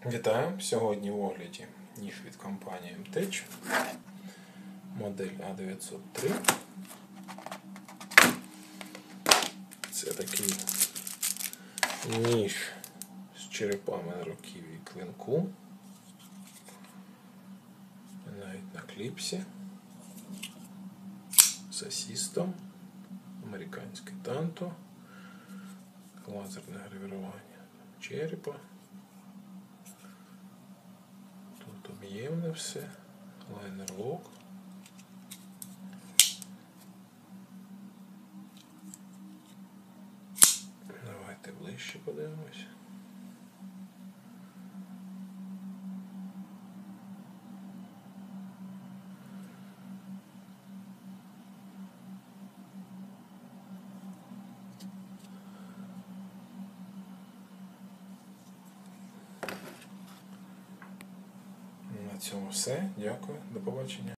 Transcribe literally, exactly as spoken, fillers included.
Вітаю! Сьогодні в огляді ніж від компанії ем теч, модель а дев'ятсот три. Це такий ніж з черепами на руків'ї клинку, навіть на кліпсі, з асістом, американське танто, лазерне гравірування черепа. Тут об'ємне все, лайнер-лок. Давайте ближче подивимось. На цьому все. Дякую. До побачення.